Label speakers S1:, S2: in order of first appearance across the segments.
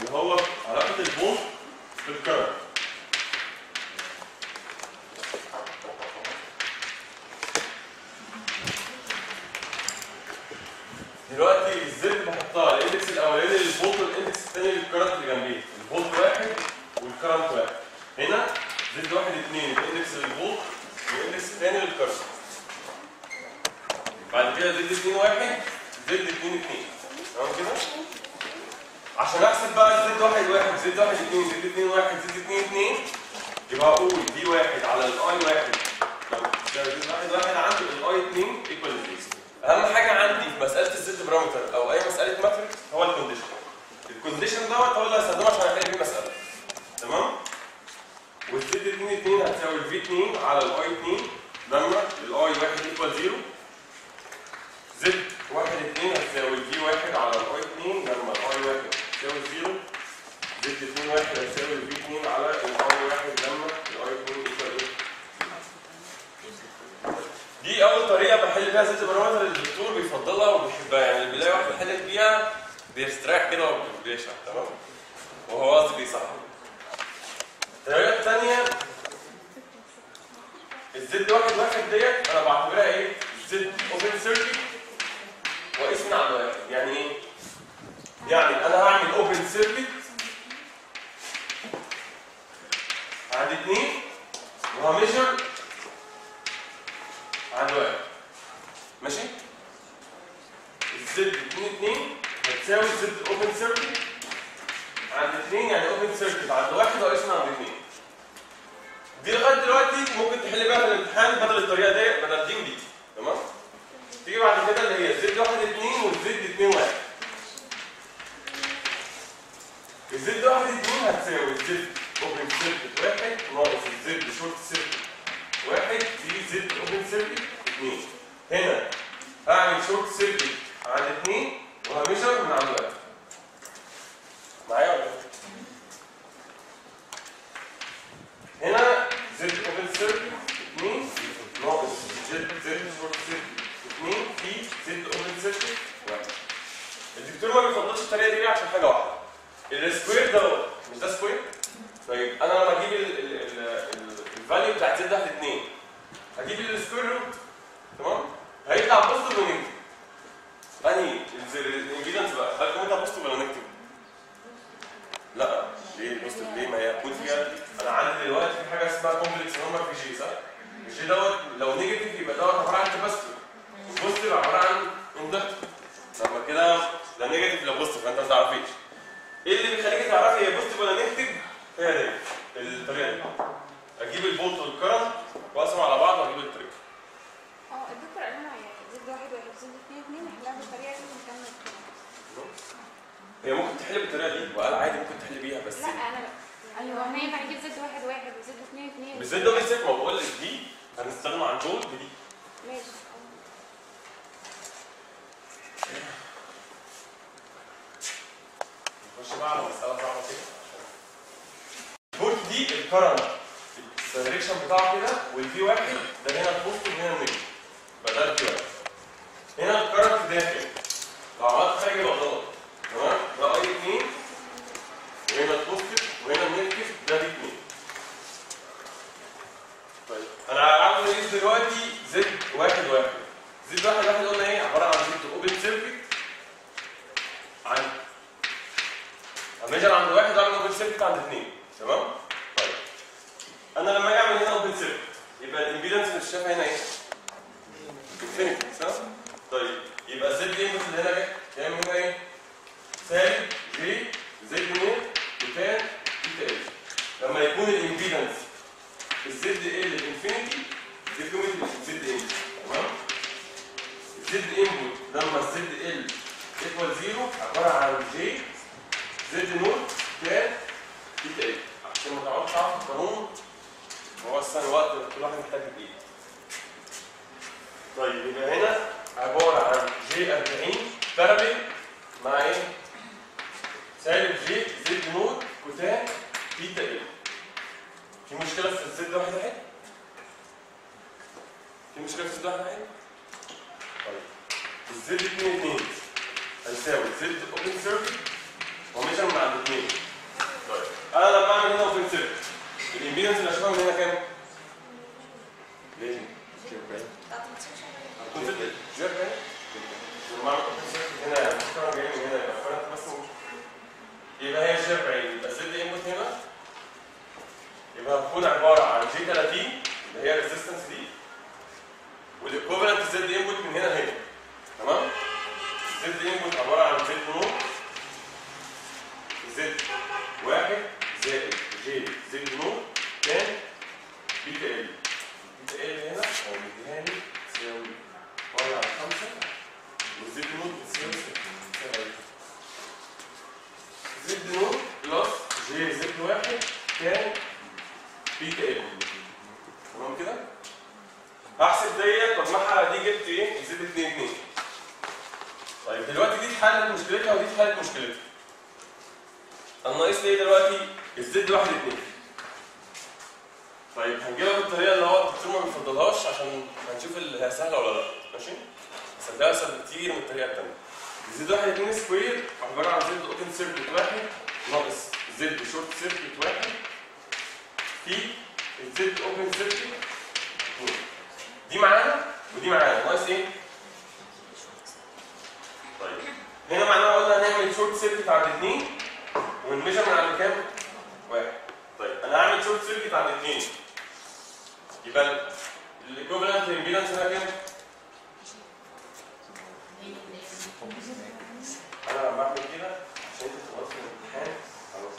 S1: اللي هو علاقه الفولت بالكرنت. دلوقتي الزد بحطها الاندكس الاولاني للفولت والاندكس الثاني للكرنت اللي جنبيه، الفولت واحد والكرنت واحد. هنا زد 1 2 الاندكس للفولت والاندكس الثاني للكرنت. بعد كده زد 2 1 زد 2 2. تمام كده؟ عشان احسب بقى زد 1 1 زد 1 2 زد 2 1 زد 2 2 يبقى اقول دي 1 على الاي 1 زد 1 1 عندي الاي 2 ايكوال 0. اهم حاجه عندي في مساله الزد بارامتر او اي مساله ماتريكس هو الكونديشن. الكونديشن دوت هو اللي هستخدمه عشان احل بيه المساله. تمام؟ والزد 2 2 هتساوي الفي 2 على الاي 2 لما الاي 1 ايكوال 0. زد 1 2 هتساوي الفي 1 على الاي 2 لما الاي 1 تساوي 0. زد 2 1 هتساوي الفي 2 على الاي 1 لما الاي 2 ايكوال 0. دي اول طريقه بحل بيها زد بارامتر اللي الدكتور بيفضلها وبيحبها، يعني اللي بيلاقي واحد يحل بيها بيستريح كده وبيشرح. تمام؟ وهو قصدي بيصحح. الطريقه الثانيه الزد 1 1 ديت انا بعتبرها ايه؟ زد اوبن سيركت واقيس من على الواحد. يعني ايه؟ يعني انا هعمل اوبن سيركت عند 2 وهميجر عند 1. ماشي؟ الزد 2 2 هتساوي الزد اوبن سيركت عند 2 يعني اوبن سيركت عند 1 واقيس من عند 2. دي لغايه دلوقتي ممكن تحل بيها في الامتحان بدل الطريقه دي بدل دي ودي. تمام؟ تيجي بعد كده اللي هي الزد 1 2 والزد 2 1. الزد 1 2 هتساوي الزد اوبن سيركت 1 ناقص الزد شورت سيركت 1 في زد اوبن سيركت 2. هنا هعمل شورت سيركت عند 2 وهميجر من عند 1. معايا ولا لا؟ هنا زد اوبن سيركت 2 ناقص زد شورت سيركت 2 في زد اوبن سيركت 1. الدكتور ما بيفضلش الطريقه دي عشان حاجه واحده. السكوير دوت مش ده سكوير؟ طيب انا لما اجيب الفاليو بتاعت زد 1 2 هجيب السكوير روت. تمام؟ هيطلع بوزيتيف ولا نيجاتيف؟ انهي الامبيدنس بقى؟ هل قيمتها بوزيتيف ولا نيجاتيف؟ لا. ليه بوزيتيف؟ ليه؟ ما هي هتكون فيها انا عندي دلوقتي في حاجه اسمها كومبلكس نمبر في جي صح؟ الجي دوت لو نيجاتيف يبقى دوت عباره عن كاباسيتور. البوزيتيف عباره عن اندكتور. لما كده لا نيجاتيف لا بوزيتيف فانت ما تعرفيش. ايه اللي بيخليكي تعرفي هي بوزيتيف ولا نيجاتيف؟ هي دي الطريقه دي. اجيب الفولت والكرنت واقسم على بعض واجيب التريك.
S2: الدكتور قال لنا يعني زد 1 1 زد 2 2 نحلها بالطريقه دي ونكمل.
S1: هي ممكن تحل بالطريقه دي وقال عادي ممكن تحل بيها بس
S2: لا انا ايوه انا ينفع اجيب زد 1 1 وزد 2 2
S1: بالذات ده بالذات ما بقول لك دي هنستغنى عن دول بدي.
S2: ماشي.
S1: نخش بقى على مساله صعبه كده. الفولت دي الكرنت الدايركشن بتاعه كده والفي 1 ده هنا البوزيتيف وهنا النيجاتيف. يبقى ده الفي 1. هنا الكرنت داخل لو عملت خارج يبقى غلط. تمام؟ ده اي 2 وهنا البوزيتيف وهنا النيجاتيف ده في 2. طيب انا عاوز اقيس دلوقتي زد 1 1. زد 1 1 قلنا ايه؟ عباره عن زد اوبن سيركت عند هميجر عند 1 اعمل اوبن سيركت عند 2. تمام؟ طيب انا لما اجي اعمل هنا اوبن سيركت يبقى الامبيدنس اللي شايفها هنا ايه؟ انفينيتي صح؟ طيب يبقى الزد انبوت اللي هنا جاي هيعمل هنا ايه؟ سالب جي زد نور وتان تيتا ال. لما يكون الامبيدنس الزد ال انفينيتي دي قيمه الزد انبوت. تمام؟ الزد انبوت لما الزد ال ايكوال 0 عباره عن جي زد نور تان تيتا ال. عشان ما تقعدش تعرف القانون هو السنه الوقت كل واحد محتاج بايه. طيب يبقى هنا عباره عن جي 40 باراليل مع ايه؟ سالب جي زد نور كوتان تيتا ال. في مشكله في الزد واحد اهي؟ في مشكله في الزد واحد اهي؟ طيب الزد 2 2 هيساوي زد اوبن سيركت هو ميجر من عند 2. طيب انا لما اعمل هنا اوبن سيركت الامبيدنس اللي هشوفها من هنا كام؟ ليه؟ هتكون جير باين؟ لما اعمل اوبن سيركت هنا يعني الكرنت جاي من هنا يبقى الكرنت بس يبقى هي جير باين. يبقى الزد انبوت هنا يبقى هتكون عباره عن جي 30 اللي هي الريزستنس دي والايكوفالنت زد انبوت من هنا لهنا. تمام؟ زد انبوت عباره عن زد نور زد 1 زائد جي زد نور كان بيتا ال. بيتا ال هنا او مديها لي تساوي باي على 5 والزد نور بتساوي 6. زد نور بلس جي زد 1 كان بيتا ال. تمام كده؟ هحسب ديت واجمعها دي جبت ايه؟ زد 2 2. طيب دلوقتي دي اتحلت مشكلتها ودي اتحلت مشكلتها. انا ناقص لي ايه دلوقتي؟ الزد 1 2. طيب هنجيبها بالطريقه اللي هو الدكتور ما بيفضلهاش عشان هنشوف اللي هي سهله ولا لا، ماشي؟ بس ده اسهل بكتير من الطريقه الثانيه. الزد 1 2 سكوير عباره عن زد اوبن سيركت 1 ناقص زد شورت سيركت 1 في الزد اوبن سيركت 2. دي معانا ودي معانا، ناقص ايه؟ طيب هنا معناها قلنا هنعمل شورت سيركت عند 2 والميجر من عند كام؟ 1. طيب انا هعمل شورت سيركت عند 2 يبقى الايكوفالنت امبيدنس هنا كام؟ انا بعمل كده عشان انت تبقى في الامتحان خلاص.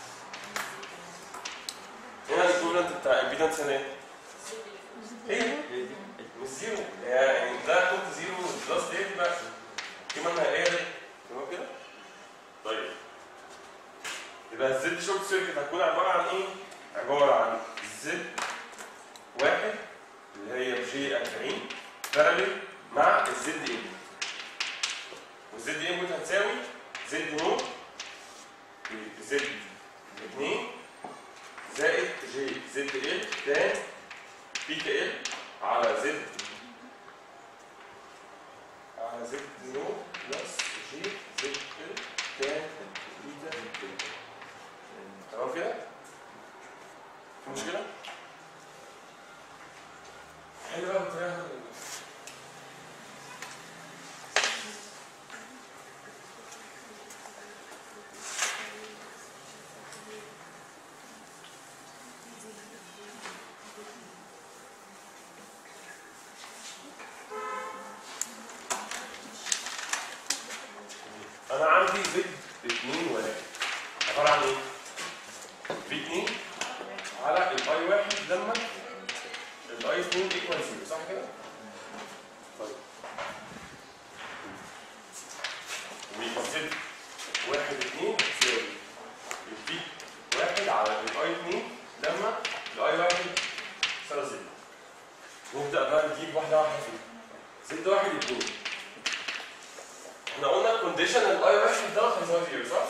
S1: هنا الايكوفالنت بتاع الامبيدنس هنا ايه؟ مش زيرو، يعني ده كنت زيرو بلس دي بقى قيمه نهائيه دي. تمام كده؟ طيب يبقى الزد شورت سيركت هتكون عباره عن ايه؟ عباره عن زد 1 اللي هي بجي 40 باراليل مع الزد انبوت. والزد انبوت هتساوي زد نور زد 2 زائد جي زد ال تان بيتا ال على زد نور بلس جي زد ال تان بيتا ال. تمام كده؟ في مشكلة؟ حلو بقى بالطريقة أنا عندي زد 2 1 عبارة عن إيه؟ في 2 على الاي 1 لما الاي 2 ايكوال 0 صح كده؟ طيب والزد 1 2 تساوي الفي 1 على الاي 2 لما الاي 1 يساوي 0. نبدأ بقى نجيب واحدة واحدة فيها. زد 1 2 احنا قلنا الكونديشن الاي 1 دوت هيساوي 0 صح؟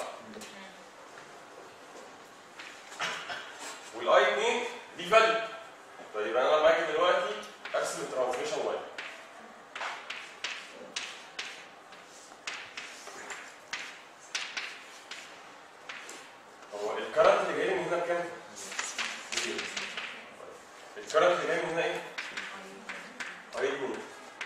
S1: والاي 2 دي فاليو. طيب انا لما اجي دلوقتي ارسم الترانسميشن لاين. هو الكرنت اللي جاي لي من هنا بكام؟ 0. الكرنت اللي جاي من هنا ايه؟ اي 2.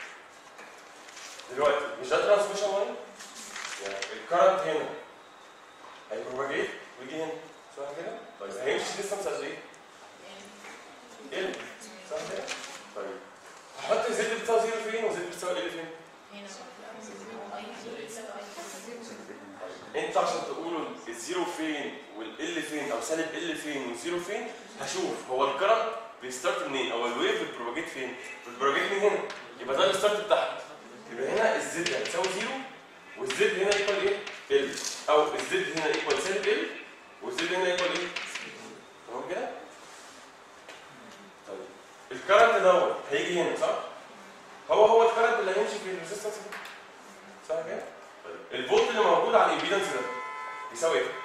S1: دلوقتي مش ده ترانسميشن لاين؟ يعني الكرنت هنا هيبروباجيت ويجي هنا صح كده؟ طيب هيمشي ديستانس قد ايه؟ ال صح كده؟ طيب هحط زد بتساوي 0 فين وزد بتساوي ال فين؟ هنا. انت عشان تقولوا الزيرو فين والال فين او سالب ال فين والزيرو فين هشوف هو الكرنت بيستارت منين او الويف بتبروباجيت فين؟ بتبروباجيت من هنا. يبقى ده الستارت بتاعها. يبقى هنا الزد هتساوي 0 والزد هنا ايكوال ايه؟ ال او الزد هنا ايكوال سالب ال والزد هنا ايكوال ايه؟ تمام كده؟ طيب الكرنت دوت هيجي هنا صح؟ هو الكرنت اللي هيمشي في الريزستنس ده صح كده؟ طيب الفولت اللي موجود على الامبيدنس ده بيساوي ايه؟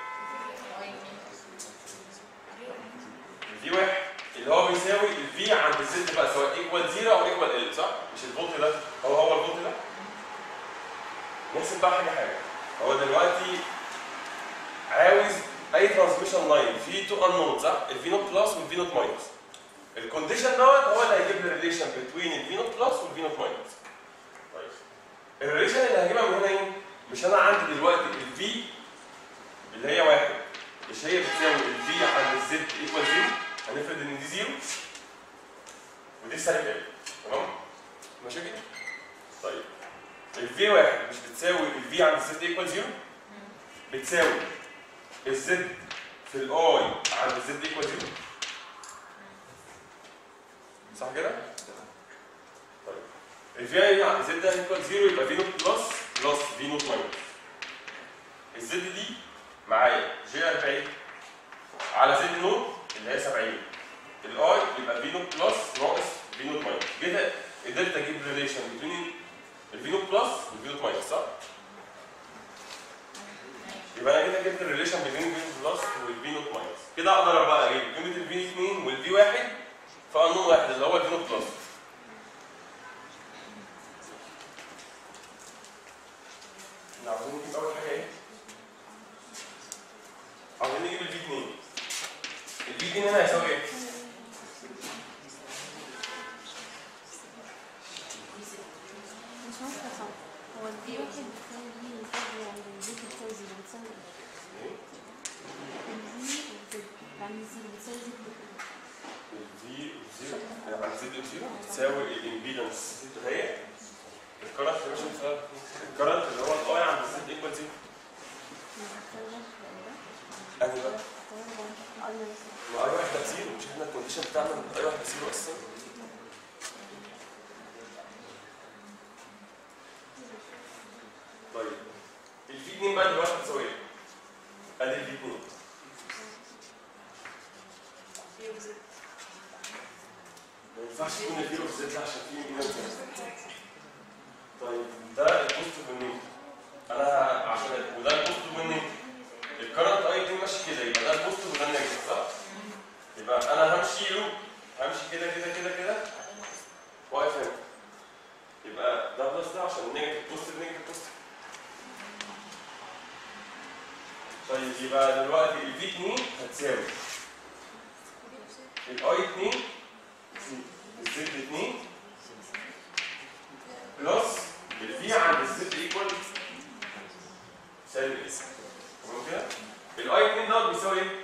S1: في 1 اللي هو بيساوي الفي عند الزد بقى سواء ايكوال 0 او ايكوال ال صح؟ مش الفولت ده هو الفولت ده؟ نحسب بقى حاجه هو دلوقتي عاوز اي ترانسميشن لاين فيه تو انون صح؟ الفي نوت بلس والفي نوت ماينس. الكونديشن دوت هو اللي هيجيب لي الريليشن بين الفي نوت بلس والفي نوت ماينس. طيب الريليشن اللي هجيبها من هنا ايه؟ مش انا عندي دلوقتي الفي اللي هي واحد مش هي بتساوي الفي عند الزد ايكوال 0. هنفرض ان دي 0 ودي سالب ال. تمام؟ ماشي كده؟ طيب الفي واحد مش بتساوي الفي عند الزد ايكوال 0 بتساوي الزد في الاي عند الزد ايكوال 0 صح كده؟ طيب الفي عند زد ايكوال 0 يبقى في نوت بلس بلس في نوت ماينس. الزد دي معايا جي 40 على زد نوت اللي هي 70. الاي يبقى في نوت بلس ناقص في نوت ماينس. كده قدرت اجيب ريليشن بين الفي نوت بلس والفي نوت ماينس صح؟ يبقى انا كده جبت الريليشن بين الفي نوت بلس والفي نوت ماينس. كده اقدر بقى اجيب قيمه الفي 2 والفي 1 في قانون واحد اللي هو الفي نوت بلس. عاوزين نجيب اول حاجه ايه؟ عاوزين نجيب الفي 2. الفي 2 هنا هيساوي ايه؟
S2: مش ممكن صح. هو الفي واحد بتساوي في بتساوي عند الزد بتساوي زيرو بتساوي
S1: ايه؟
S2: الفي والزد عند الزد بتساوي زد.
S1: الفي زيرو عند زد زيرو بتساوي الامبيدنس اللي هي الكرنت يا باشا. الكرنت اللي هو الاي عند الزد ايكوال 0. انهي بقى؟ ما اي واحده بزيرو مش احنا الكونديشن بتاعنا اي واحده بزيرو اصلا. طيب الفي 2 بقى دلوقتي بتساوي ايه؟ ادي الفي 2 ما ينفعش يكون الفي اوف زد عشان في امبيدنس. طيب ده البوزيتيف والنيجاتيف. انا عشان وده البوزيتيف والنيجاتيف. الكرنت اي 2 ماشي كده يبقى ده البوزيتيف وده النيجاتيف صح؟ يبقى انا همشي لوب همشي كده كده كده كده واقف هنا. يبقى ده بلس ده عشان النيجاتيف بوزيتيف نيجاتيف بوزيتيف. طيب يبقى دلوقتي الفي 2 هتساوي الاي 2 الزد 2 بلس الفي عند الزد ايكوال سالب اس. تمام كده؟ الاي 2 دوت بيساوي ايه؟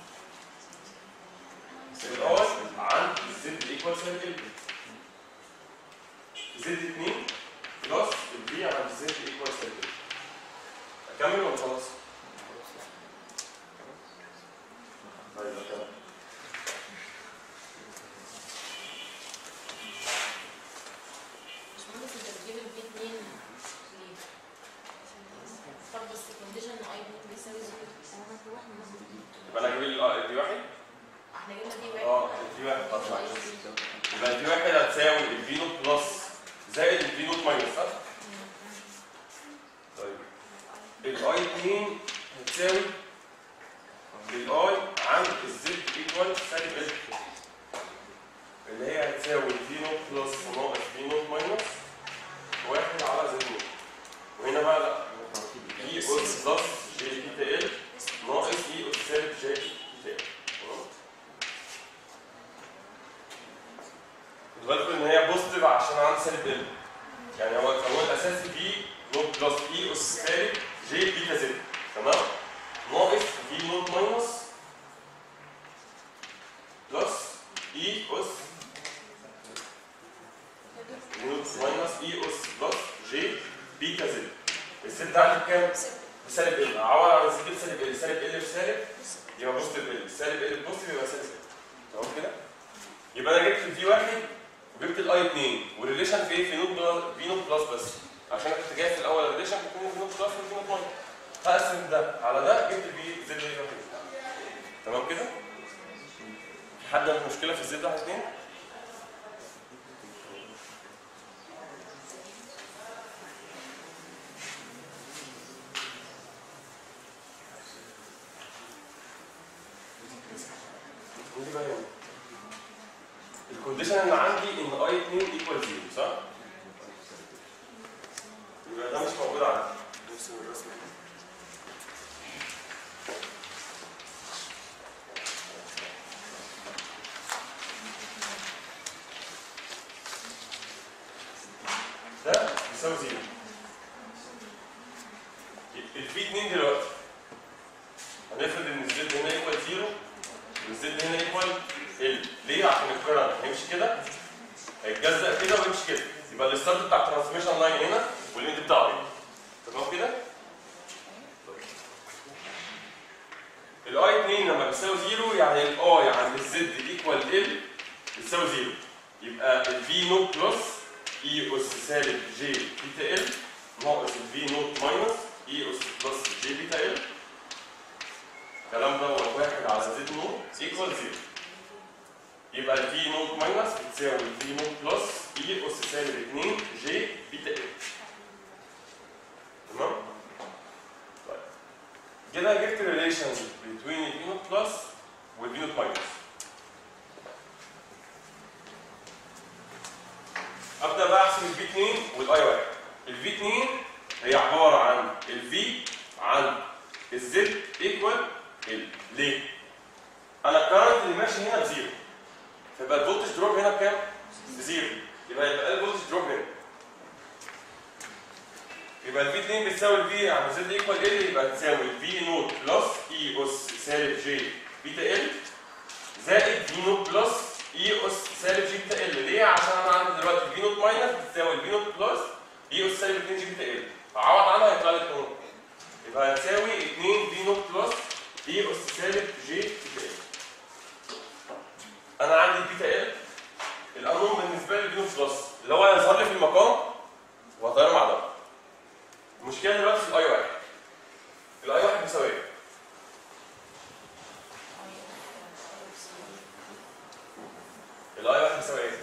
S1: الاي عند الزد ايكوال سالب ال. زد 2 بلس الفي عند الزد ايكوال سالب ال. اكمل ولا خلاص؟ طيب اكمل. يبقى انا اجيب دي واحد؟
S2: احنا جبنا دي واحد.
S1: دي واحد طبعا. يبقى دي واحد هتساوي الفي نوت بلس زائد الفي نوت ماينس صح؟ طيب الاي 2 هتساوي الاي عند الزد ايكوال سالب ال اللي هي هتساوي الفي نوت بلس ناقص في نوت ماينس واحد على زد نوت. وهنا بقى لا اي اس بلس جي بيتا ال ناقص اي اس سالب جي بيتا ال. خد بالكم ان هي بوزيتيف عشان عندي سالب ال. يعني هو الاساسي في نوت بلس اي اس سالب جي بيتا زد تمام؟ ناقص في نوت ماينس بلس اي اس نوت ماينس اي اس بلس جي بيتا زد. الزد ده عندي بكام؟ بسالب ال. عوض عن الزد بسالب ال. سالب ال بسالب يبقى بوزيتيف ال. سالب ال بوزيتيف يبقى سالب ال. تمام كده؟ يبقى انا جبت الفي 1 وجبت الاي 2 والريليشن في ايه؟ في نوت بلس بس عشان انا كنت جايب في الاول الريليشن بيكون في نوت بلس وفي نوت ماينس. هقسم ده على ده جبت الفي زد 1. تمام كده؟ في حد عنده مشكله في الزد 1 2؟ الكونديشن اللي عندي ان اي 2 ايكوال 0 صح؟ يبقى ده مش موجود عندي. نرسم الرسمه دي. بيساوي 0. الفي 2 دلوقتي هنفرض ان الزد هنا ايكوال 0 والزد هنا ايكوال ال. ليه؟ عشان الكرنت هيمشي كده هيتجزأ كده ويمشي كده. يبقى الستارت بتاع الترانسميشن لاين هنا والاند بتاعه هنا. تمام كده؟ الاي 2 لما بيساوي 0 يعني الاي عند الزد ايكوال ال بيساوي 0. يبقى الفي نوت بلس اي اس سالب جي بيتا ال ناقص الفي نوت ماينس اي اس بلس جي بيتا ال. الكلام ده 1 على زد نوت ايكوال 0. يبقى الفي نوت ماينس بتساوي الفي نوت بلس اي اس سالب 2 جي بيتا ال. تمام؟ طيب كده جبت الريليشن بين الفي نوت بلس والفي نوت ماينس. ابدا بقى احسب الفي 2 والاي 1. الفي 2 هي عباره عن الفي عن الزد ايكوال ال. ليه؟ انا الكرنت اللي ماشي هنا بزيرو فيبقى الفولتج دروب هنا بكام؟ بزيرو. يبقى الفولتج دروب هنا. يبقى الفي 2 بتساوي الفي عن الزد ايكوال ال. يبقى تساوي الفي نوت بلس اي اس سالب جي بيتا ال زائد في نوت بلس اي اس سالب جي بيتا ال. ليه؟ عشان انا عندي دلوقتي الفي نوت ماينس بتساوي الفي نوت بلس اي اس سالب 2 جي بيتا ال. فعوض عنها هيطلع لي 2. يبقى هتساوي 2 في نوت بلس اي اس سالب جي بيتا ال. انا عندي البيتا ال القانون بالنسبه لي الفي نوت بلس اللي هو هيظهر لي في المقام وهطيره مع ده. المشكله دلوقتي في الاي 1. الاي 1 بيساوي ايه؟ الاي 1 بيساوي ايه؟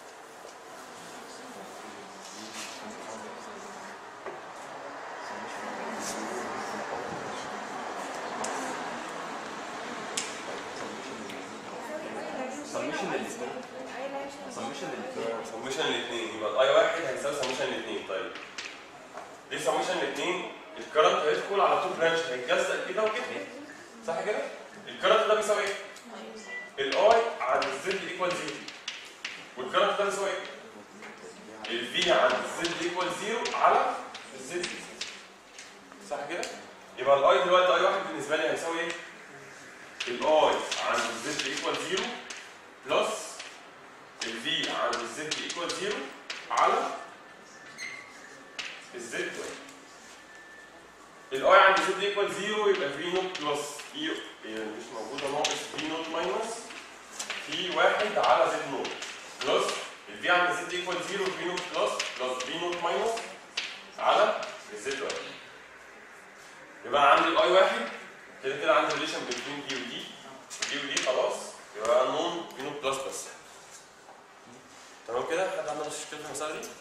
S1: سميشن الاثنين. يبقى الاي 1 هيساوي سميشن الاثنين. طيب ليه سميشن الاثنين؟ الكرنت هيدخل على طول برانش هيتجزأ كده وكده صح كده؟ الكرنت ده بيساوي ايه؟ الاي عند الزد ايكوال 0 والكرنت ده بيساوي ايه؟ الفي عند الزد ايكوال 0 على الزد صح كده؟ يبقى الاي دلوقتي اي 1 بالنسبه لي هيساوي ايه؟ الاي عند الزد ايكوال 0 بلس الفي عند الزد ايكوال 0 على الزد. الاي عند الزد ايكوال 0 يبقى في نوت بلس اي مش موجوده ناقص في نوت ماينس في 1 على زد نوت بلس الفي عند الزد ايكوال 0 في نوت بلس في نوت ماينس على الزد 1. يبقى عندي الاي 1 كده كده عندي ريليشن بين دي ودي ودي ودي خلاص. يبقى نون في نوت بلس بس. تمام كده؟ حد عنده مشكله في المساله دي؟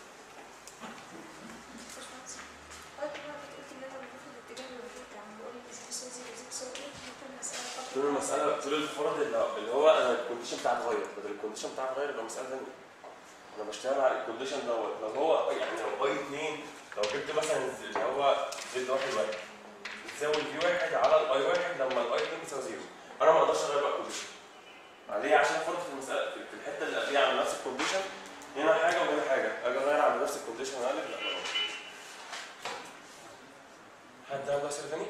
S1: طول المساله طول الفرض اللي هو انا الكونديشن بتاعي اتغير. بدل الكونديشن بتاعي اتغير يبقى مساله ثانيه. انا بشتغل على الكونديشن دوت. لو هو يعني لو اي 2 لو جبت مثلا اللي هو زد 1 بتساوي الفي 1 على الاي 1 لما الاي 2 بتساوي 0. انا ما اقدرش اغير بقى الكونديشن. ليه؟ عشان فرض في المساله في الحته اللي قبليها على نفس الكونديشن هنا حاجه وهنا حاجه. اجي اغير على نفس الكونديشن اقلب لا. حد عنده اسئله ثانيه؟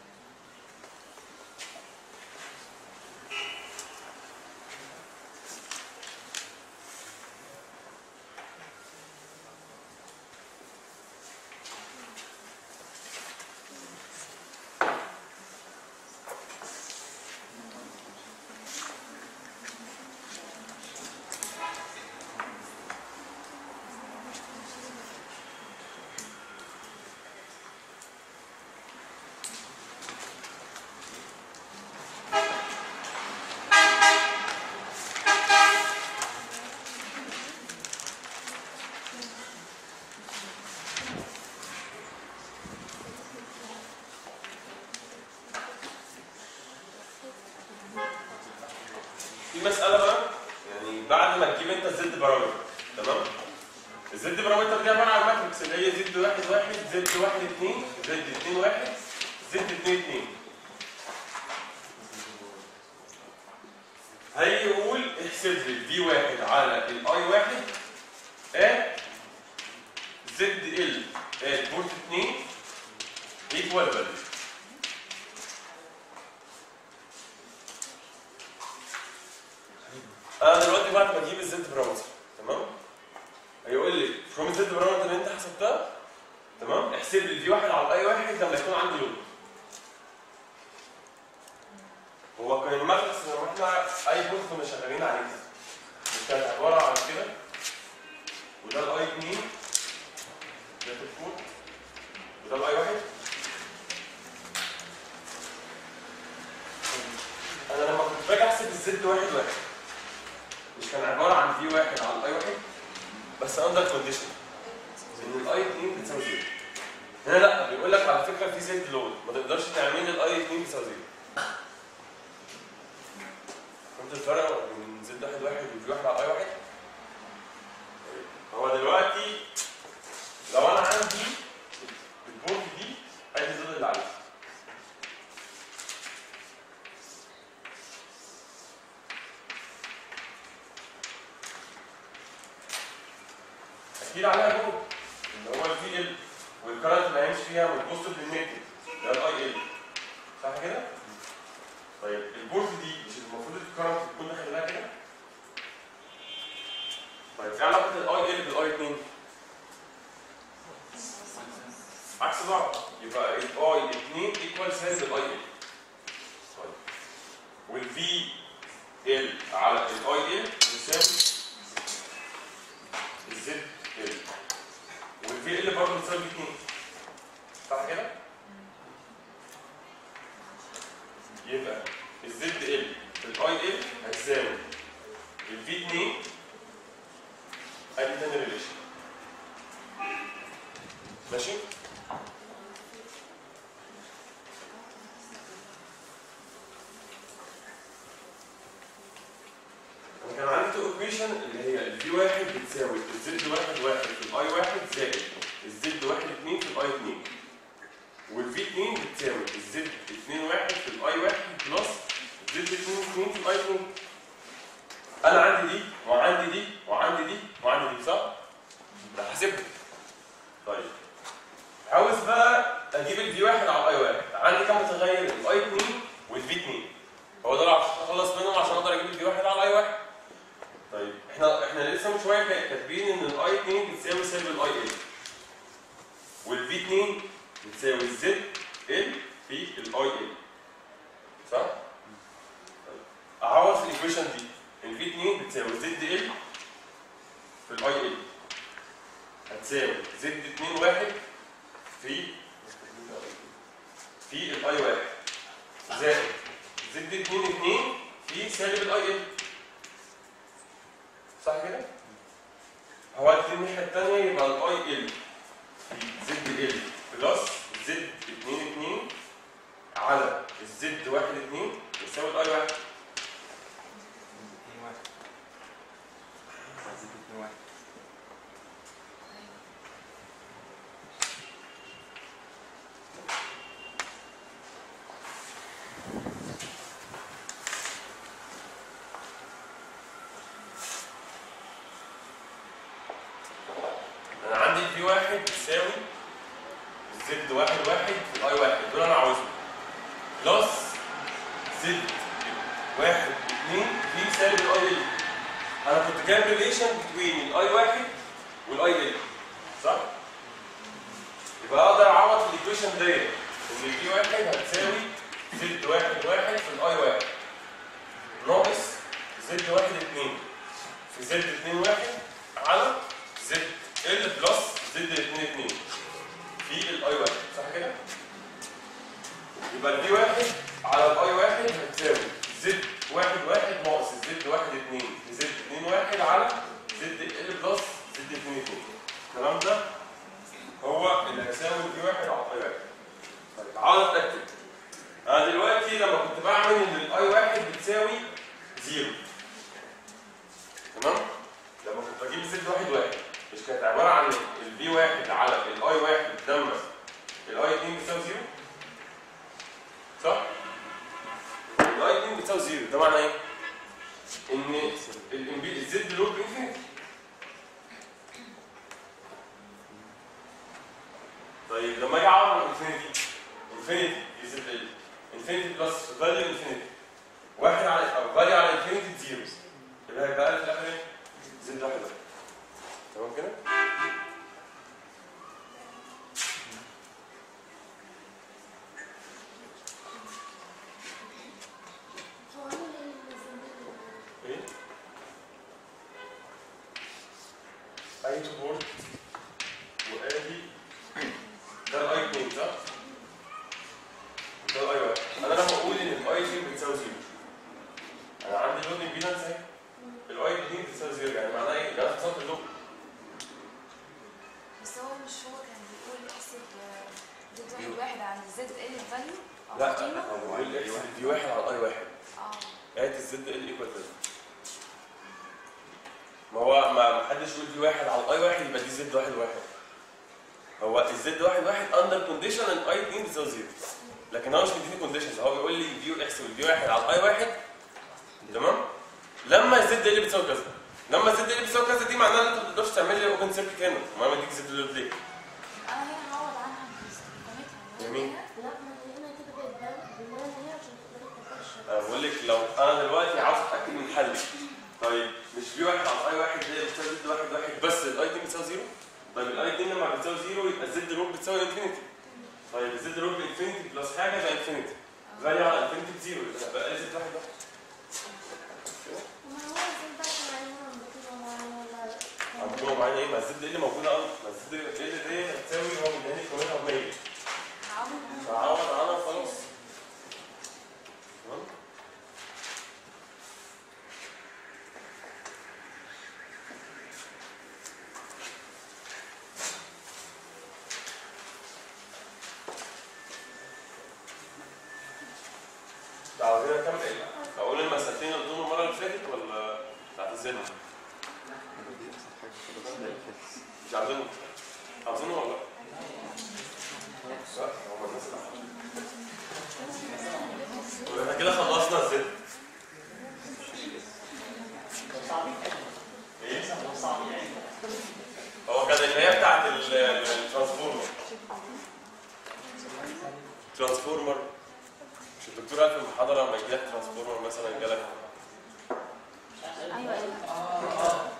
S1: في مسألة بقى يعني بعد ما تجيب انت الزد بارامتر تمام؟ الزد بارامتر دي عبارة عن ماتريكس اللي هي زد 1 1 زد 1 2 زد 2 1 زد 2 2. هيقول احسب لي في 1 على الاي 1 ا زد ال بورت 2 ايكوال فاليو. انا دلوقتي بعد ما اجيب الزد بارامتر تمام هيقول لي فروم الزد بارامتر اللي انت حسبتها تمام احسب لي الفي واحد على الاي واحد لما يكون عندي لود. هو كان الماتريكس لما احنا اي بورت كنا شغالين عليه مش كانت عباره عن كده وده الاي 2 ده الفور وده الاي واحد. انا لما كنت باجي احسب الزد واحد مش كان عباره عن في واحد على الاي واحد بس اندر كونديشن ان الاي 2 بتساوي 0. هنا لا بيقول لك على فكره في زد لود ما تقدرش تعمل الاي 2 بتساوي 0. فهمت الفرق بين زد واحد وفي واحد على الاي واحد؟ هو دلوقتي لو انا عندي البورت دي ادي الزد اللي عليها اكيد عليها لود اللي هو الفي ال والكرنت اللي هيمشي فيها من البوزيتيف للنيجاتيف ده الاي ال صح كده؟ طيب البورت دي مش المفروض الكرنت تكون داخل لها كده؟ طيب ايه علاقه الاي ال بالاي 2؟ عكس بعض يبقى الاي 2 ايكوال سالب الاي ال. طيب والفي ال على الاي ال يساوي الزد ال والفي ال برضه بتساوي 2 صح كده؟ يبقى الزد ال في الاي ال هتساوي الفي 2 ادي تاني ريليشن ماشي؟ انا كان عندي تو ايكويشن اللي هي الفي واحد بتساوي الزد واحد في الاي واحد زائد الزد واحد 2 في الاي 2 والفي 2 بتساوي الزد 2 واحد في الاي واحد بلس الزد 2 في الاي 2. انا عندي دي وعندي دي وعندي دي وعندي دي صح؟ ده حاسبها. طيب عاوز بقى اجيب الفي واحد على الاي واحد عندي كام متغير؟ الاي 2 والفي 2 هو دول عشان اخلص منهم عشان اقدر اجيب الفي واحد على الاي واحد. طيب احنا لسه من شويه كاتبين ان الاي 2 بتساوي سالب الاي ال والفي 2 بتساوي الزد ال في الاي ال صح؟ طيب اعوض في الايكويشن دي الفي 2 بتساوي زد ال في الاي ال هتساوي زد 2 واحد في الاي واحد زائد زد 2 2 في سالب الاي ال صح كده؟ هودي الناحيه الثانيه يبقى الاي ال في زد ال بلس زد 2 2 على الزد 1 2 يساوي الاي 1 انا عندي في واحد بيساوي زد 1 1 في الاي 1 دول انا عاوزهم بلس زد 1 2 في سالب الاي ال. انا كنت جايب ريليشن بين الاي 1 والاي ال صح؟ يبقى اقدر اعوض في الايكويشن ديت ان في واحد هتساوي زد 1 1 في الاي 1 ناقص زد 1 2 في زد 2 1 على زد ال بلس زد 2 2 في الاي 1 صح كده؟ يبقى الفي 1 على الاي 1 هتساوي زد 1 1 ناقص زد 1 2 في زد 2 1 على زد ال بلس زد 2 2. الكلام ده هو اللي هيساوي الفي 1 على الاي 1. طيب تعالى نتاكد. انا دلوقتي لما كنت بعمل ان الاي 1 بتساوي 0 تمام؟ لما كنت بجيب زد 1 1 مش كانت عباره عن الفي 1 على الاي 1 لما الاي 2 بتساوي 0 صح؟ الاي 2 بتساوي 0 ده معناه ايه؟ ان الزد لود انفينيتي طيب لما اجي اعوض انفينيتي زد ال انفينيتي بلس فاليو انفينيتي واحد على او فاليو على انفينيتي بزيرو يبقى هيبقى في الاخر ايه؟ زد واحد بس. تمام كده؟ ايه؟ اي تو بورد وادي ده الاي 2 صح؟ ده الاي 1. انا لما اقول ان الاي 2 بتساوي زيرو انا عندي لود امبيدنس اهي الاي 2 بتساوي زيرو يعني معناها ايه؟ يعني انا فصلت اللود.
S3: بس هو مش هو كان بيقول احسب زد واحد عند زد ال الفاليو؟
S1: لا هو بيقول احسب دي واحد على اي واحد. هات الزد ال ايكوال كده. ما هو ما حدش يقول دي واحد على اي واحد يبقى دي زد واحد واحد. هو الزد واحد واحد اندر كونديشن ان اي 2 بتساوي زيرو. لكن هو مش مديني كونديشنز هو بيقول لي دي احسب دي واحد على اي واحد تمام؟ لما الزد ال بتساوي كذا. لما الزد ال بتساوي كذا دي معناها ان انت ما تقدرش تعمل لي اوبن سيركت هنا. ما اديك زد ال ليه؟
S3: انا هنا هعوض عنها باستخدامتها.
S1: جميل.
S2: لا ما هنا كده بالمعنى هي عشان تقدري تفكرش.
S1: انا بقول لك لو انا دلوقتي عاوز اتاكد من حلي طيب مش في واحد على اي واحد هي بتساوي زد واحد واحد بس الاي 2 بتساوي زيرو؟ طيب الاي 2 لما بتساوي زيرو يبقى الزد روت بتساوي انفينيتي. طيب الزد روت انفينيتي بلس حاجه يبقى انفينيتي. فاليو على انفينيتي بزيرو يبقى بقى لي زد واحد واحد.
S2: ما هو زي بقى معانا ولا
S1: عندهم معانا ايه؟ ما الزد اللي موجوده اصلا ما الزد اللي دي هتساوي هو مداني كومنها ب 100 فعوض عنها وخلاص. تمام؟ عاوزين اكمل اقول المسألتين اللي قلتهم المره اللي فاتت ولا تعتذروا؟ مش عاوزينهم؟ عاوزينهم ولا لا؟ هم الناس اللي احنا كده خلصنا الزد. ايه؟ هو كان اللي هي بتاعت الترانسفورمر. ترانسفورمر مش الدكتور قال في المحاضره لما يجي لك ترانسفورمر مثلا جالك
S2: ايوه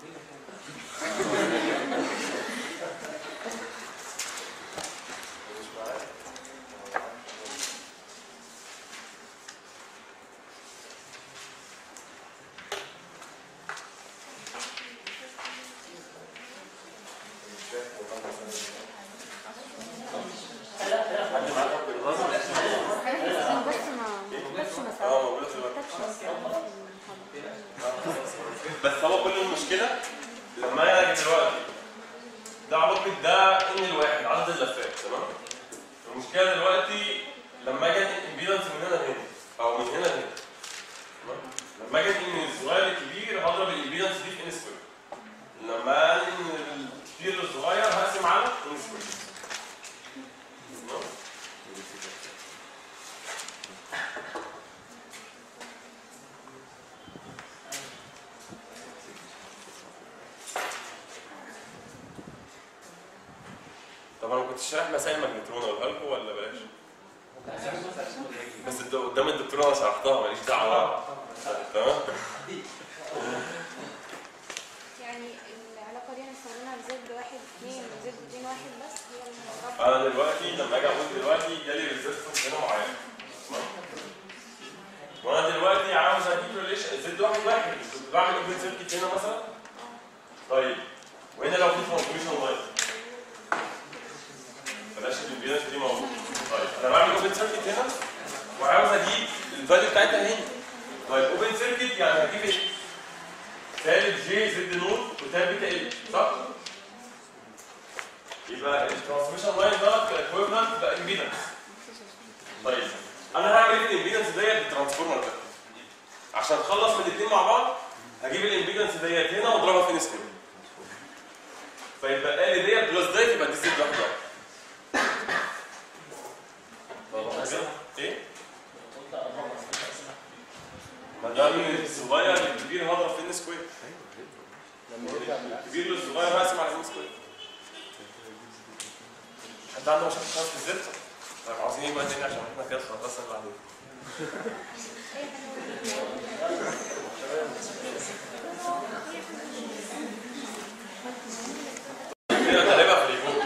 S1: بس هو كل المشكله لما اجي دلوقتي ده علاقه ده ان الواحد عدد اللفات تمام. المشكله دلوقتي لما اجي الامبيدنس من هنا لهنا او من هنا لهنا تمام. لما اجي من الصغير للكبير هضرب الامبيدنس دي في ان سكوير. لما انقل من الكبير للصغير هقسم على ان سكوير تمام. طب انا ما كنتش شارح مسائل ماجنترون اقولها لكم ولا بلاش؟ بس قدام الدكتور انا شرحتها ماليش دعوه. تمام؟
S2: يعني العلاقه دي هنستخدمها بزد واحد اثنين وزد اتنين واحد بس هي اللي
S1: انا دلوقتي لما اجي اقول دلوقتي جالي ريزيستنس هنا معين وانا دلوقتي عاوز اجيب ريليشن زد واحد واحد كنت بعمل اوبن سيركت هنا مثلا. طيب وهنا لو في ترانسميشن لاين بلاش الامبيدنس دي موجوده. طيب انا بعمل اوبن سيركت هنا وعاوز اجيب الفاليو بتاعتها هنا. طيب اوبن سيركت يعني هجيب ايه؟ سالب جي زد نور وتاب بيتا ال صح؟ يبقى الترانسميشن لاين ده ايكويفالنت بامبيدنس. طيب انا هعمل الامبيدنس ديت بالترانسفورمر ده عشان اخلص من الاثنين مع بعض هجيب الامبيدنس ديت هنا واضربها في نسبه فيبقى لي ديت بلس ديت يبقى دي زد واحد واحد. ايه؟ ما دام الصغير للكبير هضرب في ان سكوير. الكبير للصغير هقسم على ان سكوير. حد ده عنده مشاكل خالص في الزد؟ طيب عاوزين ايه بقى تاني عشان احنا كده خلصنا بعدين؟ كده غالبا في اليوم.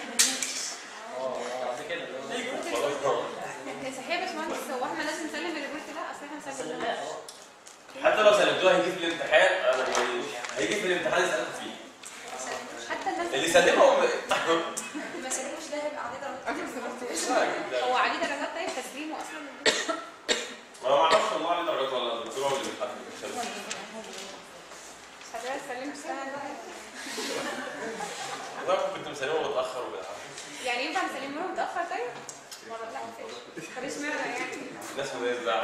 S2: صحيح يا باشمهندس، هو احنا لازم نسلم الريبورت ده؟ اصل احنا نسلم
S1: حتى لو سلمتوها هيجي في الامتحان، انا يعني هيجي في الامتحان يسألك فيه.
S2: حتى الناس
S1: اللي سلمهم
S3: ما سلموش ده هيبقى عليه درجات.
S2: هو عليه درجات طيب تسليمه اصلا؟
S1: ما اعرفش والله عليه درجات ولا الدكتور هو اللي بيتحدد.
S2: حضرتك سلمت سنه
S1: انا كنت مسلمه متاخر وبالعافيه.
S2: يعني ينفع نسلمه متاخر طيب؟ مرة لا طب اشمعنى يعني؟
S1: الناس ما بتزعل.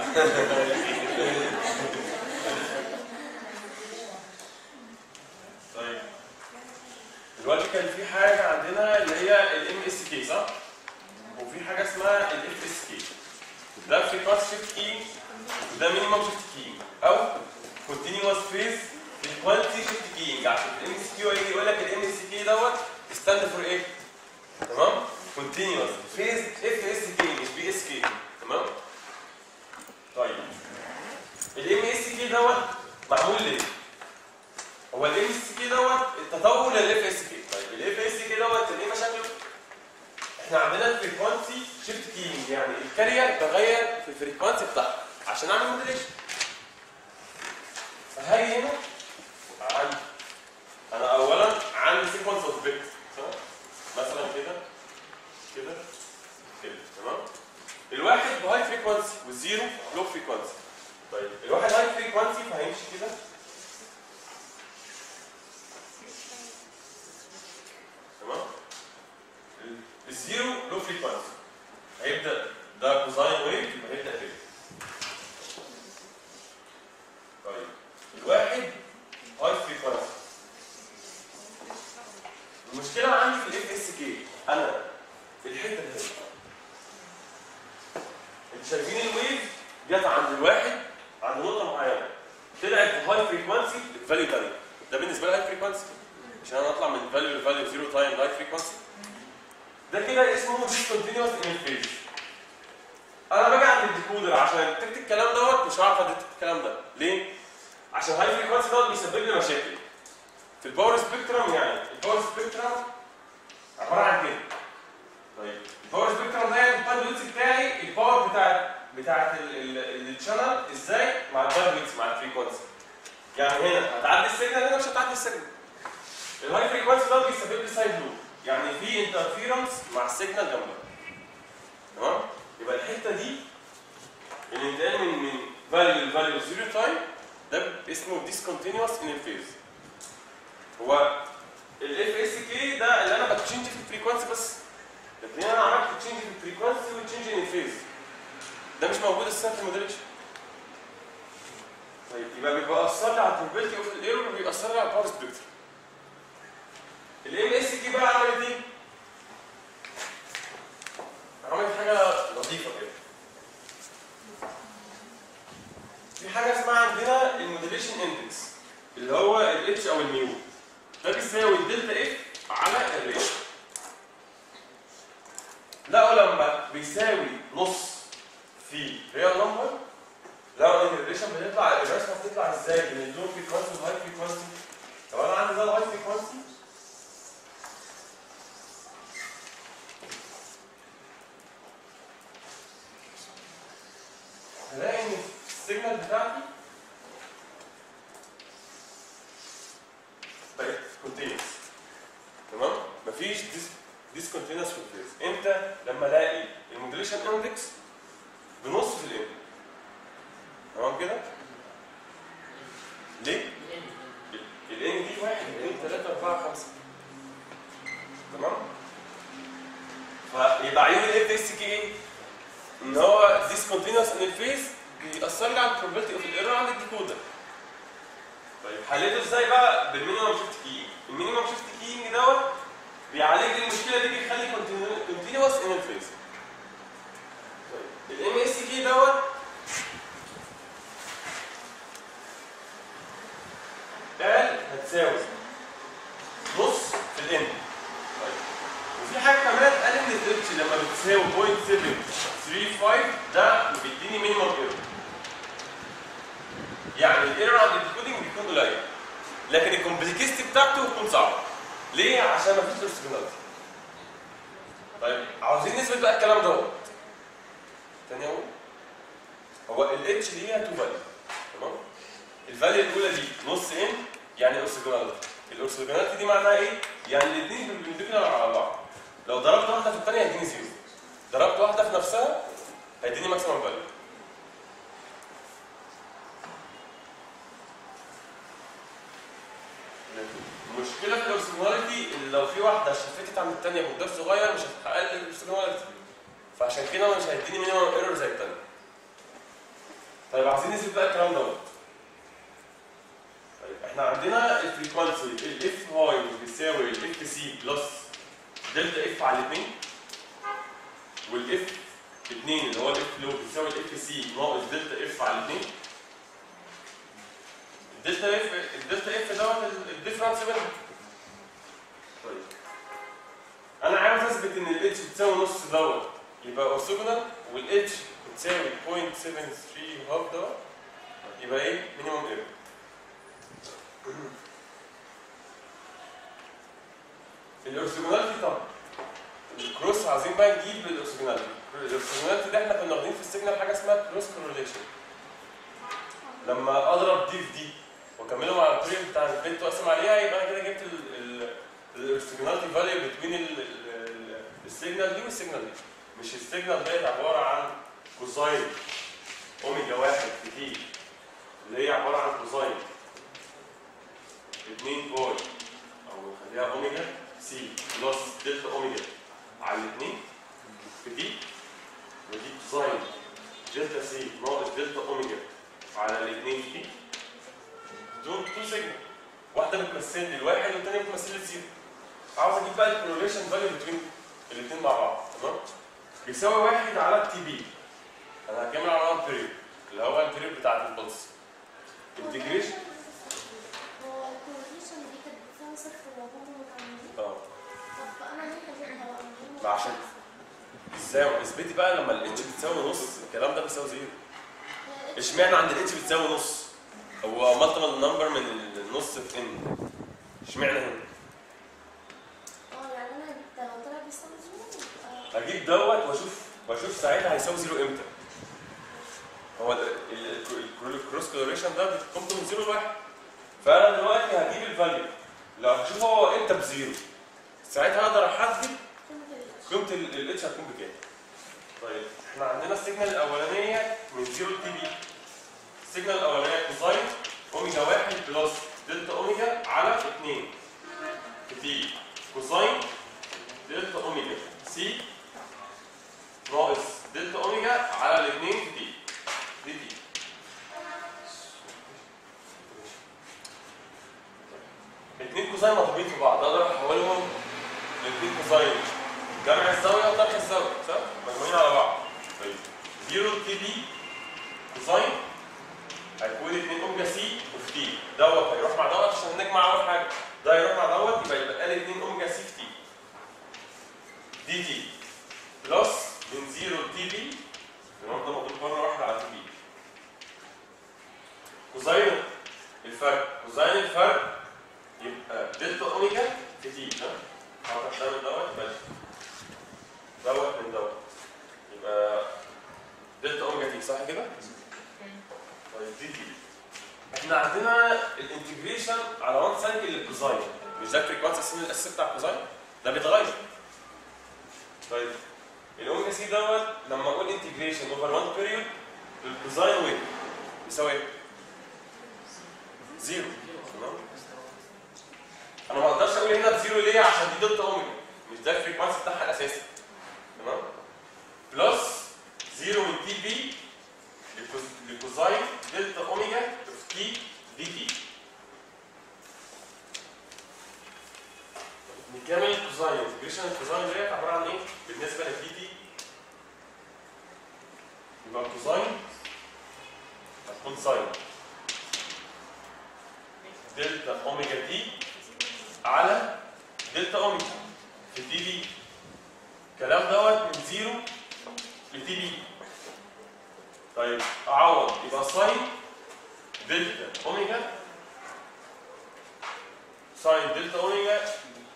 S1: طيب دلوقتي كان في حاجه عندنا اللي هي الام اس كي صح؟ وفي حاجه اسمها الاف اس كي. ده فريكوانسي شيفت كي وده مينيمم شيفت كي او كونتينوس فيز فريكوانسي شيفت كينج. عشان الام اس كي يجي يقول لك الام اس كي دوت ستاند فور ايه؟ تمام؟ كونتينوس فيز اف اس كي مش بي اس كي. تمام؟ طيب الام اس كي دوت معمول ليه؟ هو الام اس كي دوت التطور للاف اس كي. طيب الاف اس كي دوت ايه مشاكله؟ احنا عندنا الفريكوانسي شيفت كينج، يعني الكارير بغير في الفريكوانسي بتاعها عشان اعمل موديليشن. فهاجي هنا عندي انا اولا عندي سيكونس اوف بيت مثلا كده كده كده. تمام؟ الواحد بهاي فريكوانسي والزيرو لو فريكوانسي. طيب الواحد هاي فريكوانسي فهيمشي كده تمام؟ الزيرو لو فريكوانسي هيبدا ده كوزاين ويف يبقى هيبدا كده. طيب الواحد هاي فريكوانسي. المشكله عندي في الاف اس كي انا في الحته دي انتوا شايفين الويف جت عند الواحد عند نقطه معينه طلعت بهاي فريكوانسي الفاليو ثانيه. ده بالنسبه لي هاي فريكوانسي عشان انا اطلع من فاليو لفاليو زيرو تايم هاي فريكوانسي. ده كده اسمه ديسكونتينوس انترفيس. انا باجي عند الديكودر عشان تكتب الكلام دوت مش هعرف اديك الكلام ده. ليه؟ عشان هاي فريكوانسي دوت بيسبب لي مشاكل في الباور سبيكترم. يعني الباور سبيكترم عباره عن كده. طيب الباور سبيكترم ده يعني الباندويتس بتاعي الباور بتاعت الشانل ازاي مع الباندويتس مع الفريكوانسي. يعني هنا هتعدي السيجنال هنا مش هتعدي السيجنال. الهاي فريكوانسي ده بيسبب لي سايد لوب، يعني في انترفيرنس مع السيجنال جنبها. تمام؟ يبقى الحته دي الانتقال من فاليو لفاليو زيرو تايم ده اسمه ديسكونتينوس انترفيس. هو الاف اس كي ده اللي انا بتشينج في الفريكوانسي بس، لكن انا عملت تشينج في الفريكوانسي وتشينج ان الفيز. ده مش موجود اساسا في الموديليشن. طيب يبقى بيأثر لي على البروبابيلتي اوف الايرور وبيأثر لي على الباور سبيكتر. الام اس كي بقى عملت ايه؟ عملت حاجه لطيفه كده. في حاجه اسمها عندنا الموديليشن اندكس اللي هو الاتش او الميو. ده بيساوي الدلتا اف على الريت. لقوا لما بيساوي نص في ريال نمبر لقوا ان الريليشن بتطلع الرسمه بتطلع ازاي بين اللو فريكوانسي والهاي فريكوانسي. طب انا عندي ده الهاي فريكوانسي هلاقي ان السيجنال بتاعتي بقت كونتينوس. تمام؟ مفيش ديسكونتينوس في الفيز. امتى؟ لما الاقي الموديليشن اندكس بنص في الان. تمام كده؟ ليه؟ الان دي 1 2 3 4 5. تمام؟ فيبقى عيون الاف اس كي ايه؟ ان هو ديسكونتينوس ان الفيز بيأثر لي على البروبابيلتي اوف الايرور عند الديكودر. طيب حليته ازاي بقى؟ بالمينيمم شيفت كينج. المينيمم شيفت كينج دوت بيعالج المشكله دي، بيخلي كونتينوس ان الفيز. طيب الام اس كي دوت قال هتساوي نص في الان. طيب وفي حاجه كمان قال ان الاتش لما بتساوي 0.735 ده بيديني مينيمم ايرور. يعني الايرور عند الديكودنج بيكون قليل لكن الكومبلكستي بتاعته بتكون صعبه. ليه؟ عشان مفيش اورثوجوناليتي. طيب عاوزين نثبت بقى الكلام دوت. تاني اقول هو الاتش ليها تو فاليو تمام؟ الفاليو الاولى دي نص ان يعني اورثوجوناليتي. الاورثوجوناليتي دي معناها ايه؟ يعني الاثنين بيربنديكولار على بعض. لو ضربت واحده في الثانيه هيديني زيرو. ضربت واحده في نفسها هيديني ماكسيمم فاليو. المشكله في الاورثوجوناليتي ان لو في واحده شفتت عن الثانيه بمقدار صغير مش هتحقق لي الاورثوجوناليتي. فعشان كده مش هيديني مينيمم ايرور زي الثانيه. طيب عايزين نثبت بقى الكلام دوت. طيب احنا عندنا الفريكونسي الاف هاي بيساوي الاف سي بلس دلتا اف على الاثنين، والاف 2 اللي هو الاف لو بيساوي الاف سي ناقص دلتا اف على الاثنين. الدلتا اف دوت الديفرنس بينهم. طيب انا عاوز اثبت ان الاتش بتساوي نص دوت يبقى اورثوجونال، والاتش بتساوي 0.73 هاف دوت يبقى ايه؟ مينيمم ايرور. الاورثوجوناليتي طبعا الكروس عايزين بقى نجيب الاورثوجوناليتي. الاورثوجوناليتي ده احنا كنا واخدين في السيجنال حاجه اسمها كروس كورليشن. لما اضرب دي في دي واكمله مع الطريق بتاع البنت واقسم عليها يبقى انا كده جبت الاورثوجوناليتي فاليو بين السيجنال دي والسيجنال دي. مش السيجنال ديت عباره عن كوساين اوميجا 1 في تي اللي هي عباره عن كوساين 2 باي او نخليها اوميجا سي بلس دلتا اوميجا على الاثنين في تي، ودي كوساين دلتا سي ناقص دلتا اوميجا على الاثنين في تي. دول تو سيجنال، واحده بتمثل لي الواحد والثانيه بتمثل لي الزيرو. عاوز اجيب بقى الكورليشن فاليو بين الاثنين مع بعض تمام؟ بيساوي 1 على التي بي. انا هكمل على البيريود اللي هو البيريود بتاعت البلس. انتجريشن
S2: هو الكورليشن دي كانت بتساوي صفر وهم مكملين.
S1: اه
S2: طب انا ليه هجيبها؟
S1: عشان ازاي اثبتي بقى لما الاتش بتساوي نص الكلام ده بيساوي زيرو. اشمعنى عند الاتش بتساوي نص؟ هو مالتيبل نمبر من النص في ان. اشمعنى هنا؟
S2: يعني انا جبت لو طلع بيساوي زيرو
S1: هجيب دوت واشوف ساعتها هيساوي زيرو امتى. هو الكروس كورليشن ده بتكون من زيرو لواحد. فانا دلوقتي هجيب الفاليو لو هشوف هو امتى بزيرو ساعتها اقدر احدد قيمه الاتش هتكون بكام. طيب احنا عندنا السيجنال الاولانيه من 0 لتي بي. السيجنال الاولانيه كوساين اوميجا 1 بلس دلتا اوميجا على 2 في تي كوساين دلتا اوميجا سي ناقص دلتا اوميجا على الاثنين في تي دي تي. الاثنين كوساين مضروبين في بعض اقدر احولهم لاثنين كوساين جمع الزاويه وطرح الزاويه صح؟ مجموعين على بعض. طيب 0 تي بي كوساين هيكون 2 اوميجا سي وفي تي دوت هيروح مع دوت عشان نجمع اول حاجه ده هيروح مع دوت يبقى لي 2 اوميجا سي في تي دي تي بلس من 0 تي بي النهارده مضروب مره واحده على تي بي. كوساين الفرق يبقى دلتا اوميجا في تي ها؟ هحط ده من دوت يبقى دوت من دوت يبقى دلتا اوميجا تي صح كده؟ طيب دي تي. احنا عندنا الانتجريشن على 1 سايكل للكوساين مش ده الفريكونسي السن الاساسي بتاع الكوساين ده بيتغير. طيب الاوميجا سي دوت لما اقول انتجريشن اوفر 1 بيريود للكوساين ويف يساوي ايه؟ زيرو. تمام؟ انا ما اقدرش اقول هنا بزيرو ليه؟ عشان دي دلتا اوميجا مش ده الفريكونسي بتاعها الاساسي. تمام؟ بلس زيرو من تي بي لكوساين دلتا اوميجا في تي دي تي. نكمل الكوساين انتجريشن الكوساين ديت عباره عن ايه؟ بالنسبه للدي تي يبقى الكوساين هتكون ساين دلتا اوميجا تي على دلتا اوميجا في دي بي الكلام دوت من 0 لتي بي. طيب اعوض يبقى ساين دلتا اوميجا، ساين دلتا اوميجا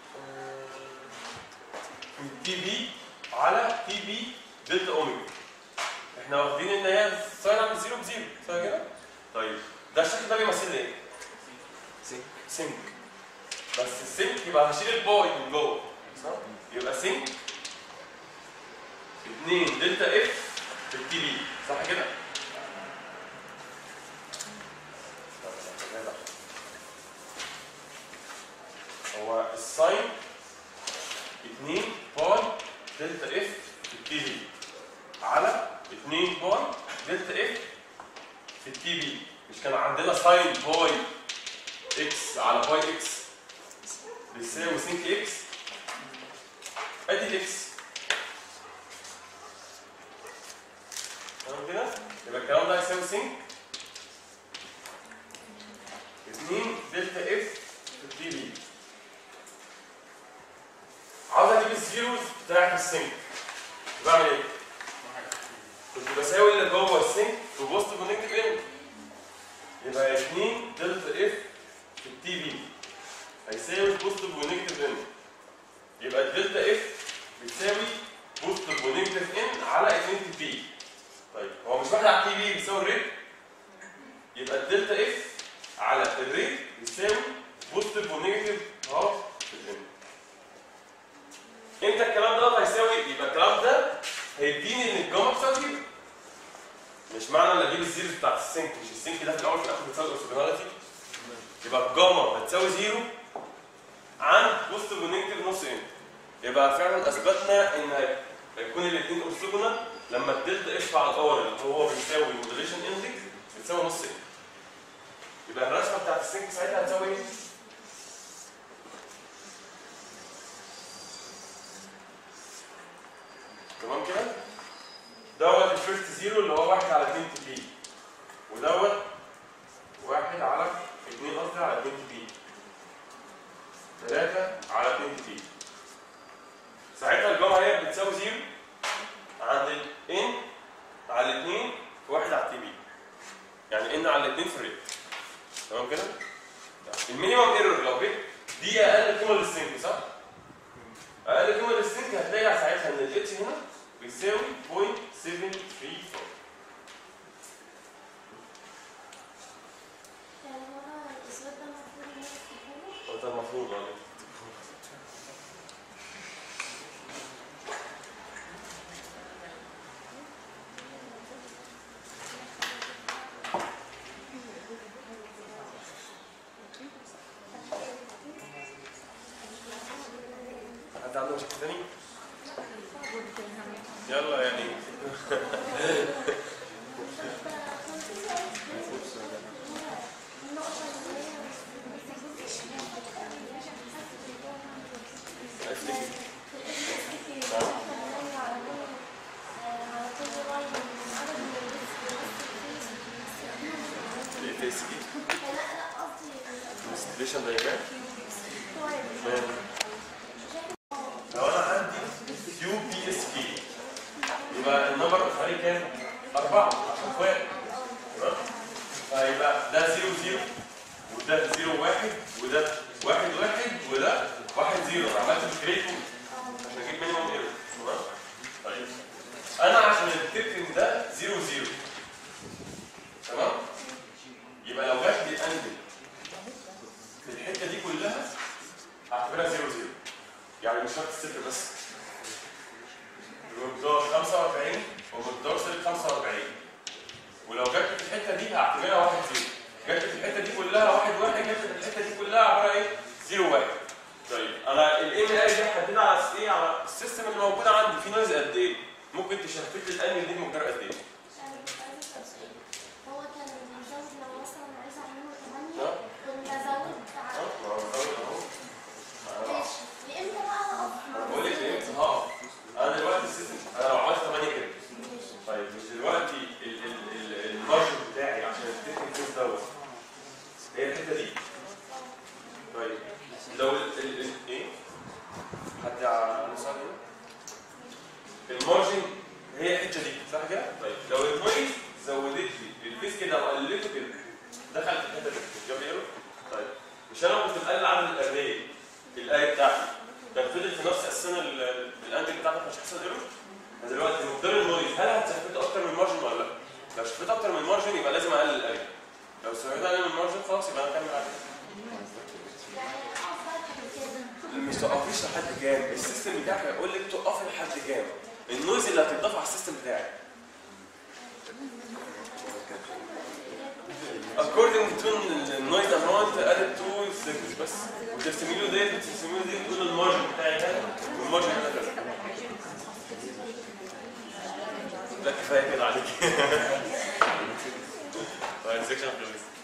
S1: من تي بي على تي بي دلتا اوميجا. احنا واخدين ان هي ساين عند 0 ب0 صح كده؟ طيب ده الشكل ده بيمثل ايه؟ سينك. بس السينك يبقى هشيل الباي من جوه صح؟ يبقى سينك 2 دلتا اف في التي بي صح كده؟ هو الساين 2 باي دلتا اف في التي بي على 2 باي دلتا اف في التي بي. مش كان عندنا ساين باي اكس على باي اكس بيساوي سينك اكس؟ ادي الاكس تمام كده؟ يبقى الكلام ده هيساوي سينك 2 دلتا اف في التي بي. عاوز اجيب الزيروز بتاعت السينك، بعمل ايه؟ كنت بساوي اللي جوه السينك في بوزيتيف ونيجاتيف ان، يبقى 2 دلتا اف في التي بي هيساوي بوزيتيف ونيجاتيف ان، يبقى الدلتا اف بتساوي بوزيتيف ونيجاتيف ان على 2 تي بي. طيب هو مش واحد على التي بي بيساوي الريت، يبقى الدلتا اف على الريت بيساوي بوزيتيف ونيجاتيف هاف في الان. امتى الكلام ده هيساوي؟ يبقى الكلام ده هيديني ان الجاما بتساوي 0. مش معنى ان اجيب الزيرو بتاعت السينك، مش السينك ده في الاول في الاخر بتساوي الاورثوجوناليتي، يبقى الجاما هتساوي 0 عن بوزيتيف ونيجاتيف نص ان. يبقى فعلا اثبتنا ان هيكون الاثنين اورثوجونال لما الدلتا اف على الار اللي هو بيساوي المودريشن اندكس بتساوي نص ان. يبقى الرسمه بتاعت السينك ساعتها هتساوي ايه؟ تمام كده؟ دوت الفيرست زيرو اللي هو 1 على 2 تي بي، ودوت 1 على 2 قصدي على 2 تي بي، 3 على 2 تي بي. ساعتها الجامعه هي بتساوي 0 عند ان على 2 في 1 على تي بي، يعني ان على 2 في الريت. تمام كده؟ المينيمم ايرور لو جيت دي اقل قيمه للسينك صح؟ اقل قيمه للسينك هتلاقي ساعتها ان الاتش هنا بيساوي 0.734.
S2: يعني هو الإثبات ده المفروض إن هو يكتبه له؟
S1: ده المفروض يعني. حد عنده مشكلة تاني؟ يلا يعني الانستليشن دايجرام. لو انا عندي كيو بي اس كي يبقى النمبر الفريق كام؟ 4 عشان اخوات تمام؟ فيبقى ده 0 0 وده 0 1 وده 1 1 وده 1 0. انا عملت الكريت عشان اجيب مينيموم ايرور تمام؟ طيب انا عشان التكن ده 0 0 تمام؟ يبقى لو جات لي انجل في الحته دي كلها هعتبرها 0 0، يعني مش شرط الصفر بس، بمقدار 45 ومقدار 45. ولو جت في الحته دي هعتبرها 1 0، جت في الحته دي كلها 1 1، جت في الحته دي كلها عباره ايه؟ 0 1. طيب انا الاي ام اي دي هحددها على ايه؟ على السيستم اللي موجود عندي في نويز قد ايه؟ ممكن تشفت لي الانجل دي بمقدار قد ايه؟
S2: هو كان بيزود لو مثلا عايز اعمله 8 كنت ازود ماشي. لامتى بقى هقف؟
S1: بقول لك لامتى هقف؟ انا دلوقتي السيستم انا لو عملت 8 كده طيب مش دلوقتي المارجن بتاعي عشان التكنيك فيس دوت هي الحته دي. طيب لو ايه؟ حد على المسار هنا؟ وليته كده دخل في الحته دي مش جاب ايرور؟ طيب مش انا كنت بقلل عدد الاري الايه بتاعتي كان فضل في نفس اساسا الانجل بتاعتك مش هيحصل ايرور؟ دلوقتي مقدار النويز هل هتثبته اكتر من المارجن ولا لا؟ لو شفت اكتر من المارجن يبقى لازم اقلل الاري. لو سويت اقل من المارجن خلاص يبقى انا اكمل عليه. مش توقفيش لحد كام، السيستم بتاعك هيقول لك توقفي لحد كام. النويز اللي هتضاف على السيستم بتاعك. according to the noise amount added to signals بس. وترسمي له ديت وترسمي له ديت تقول المارجن بتاعي هنا والمارجن هنا كذا. لا كفايه كده عليك. طيب سيكشن خلص.